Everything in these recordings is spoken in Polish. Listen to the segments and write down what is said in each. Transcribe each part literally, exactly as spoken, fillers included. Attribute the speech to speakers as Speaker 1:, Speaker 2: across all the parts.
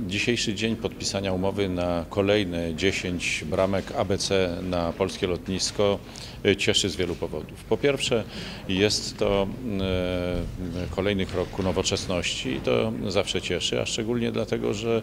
Speaker 1: Dzisiejszy dzień podpisania umowy na kolejne dziesięć bramek A B C na polskie lotnisko cieszy z wielu powodów. Po pierwsze, jest to kolejny krok ku nowoczesności i to zawsze cieszy, a szczególnie dlatego, że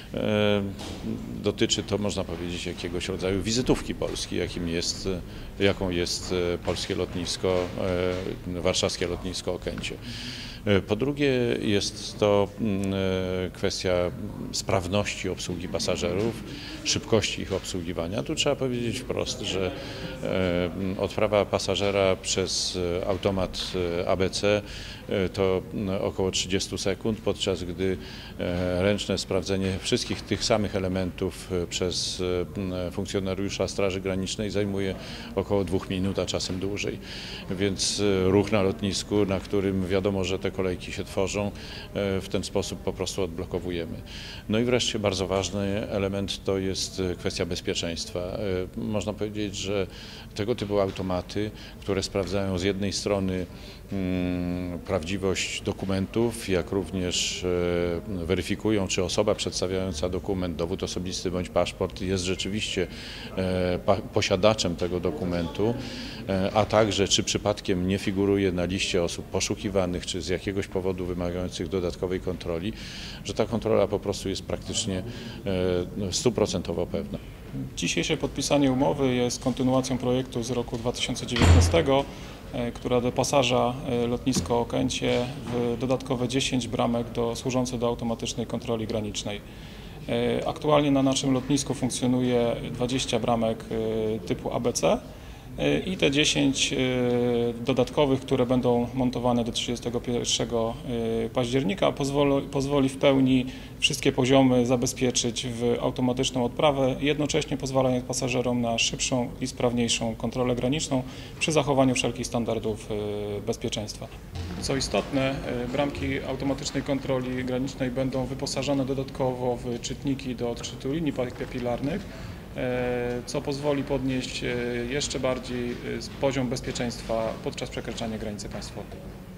Speaker 1: dotyczy to, można powiedzieć, jakiegoś rodzaju wizytówki Polski, jakim jest, jaką jest polskie lotnisko, warszawskie lotnisko Okęcie. Po drugie, jest to kwestia sprawności obsługi pasażerów, szybkości ich obsługiwania. Tu trzeba powiedzieć wprost, że odprawa pasażera przez automat A B C to około trzydzieści sekund, podczas gdy ręczne sprawdzenie wszystkich tych samych elementów przez funkcjonariusza Straży Granicznej zajmuje około dwóch minut, a czasem dłużej. Więc ruch na lotnisku, na którym wiadomo, że te kolejki się tworzą, w ten sposób po prostu odblokowujemy. No i wreszcie bardzo ważny element to jest kwestia bezpieczeństwa. Można powiedzieć, że tego typu automaty, które sprawdzają z jednej strony prawdziwość dokumentów, jak również weryfikują, czy osoba przedstawiająca dokument, dowód osobisty bądź paszport jest rzeczywiście posiadaczem tego dokumentu, a także czy przypadkiem nie figuruje na liście osób poszukiwanych, czy z jakiegoś powodu wymagających dodatkowej kontroli, że ta kontrola po prostu jest praktycznie stuprocentowo pewna.
Speaker 2: Dzisiejsze podpisanie umowy jest kontynuacją projektu z roku dwa tysiące dziewiętnastego, która doposaża lotnisko Okęcie w dodatkowe dziesięć bramek do, służące do automatycznej kontroli granicznej. Aktualnie na naszym lotnisku funkcjonuje dwadzieścia bramek typu A B C i te dziesięć dodatkowych, które będą montowane do trzydziestego pierwszego października, pozwoli, pozwoli w pełni wszystkie poziomy zabezpieczyć w automatyczną odprawę, jednocześnie pozwalając pasażerom na szybszą i sprawniejszą kontrolę graniczną przy zachowaniu wszelkich standardów bezpieczeństwa. Co istotne, bramki automatycznej kontroli granicznej będą wyposażone dodatkowo w czytniki do odczytu linii papilarnych, co pozwoli podnieść jeszcze bardziej poziom bezpieczeństwa podczas przekraczania granicy państwowej.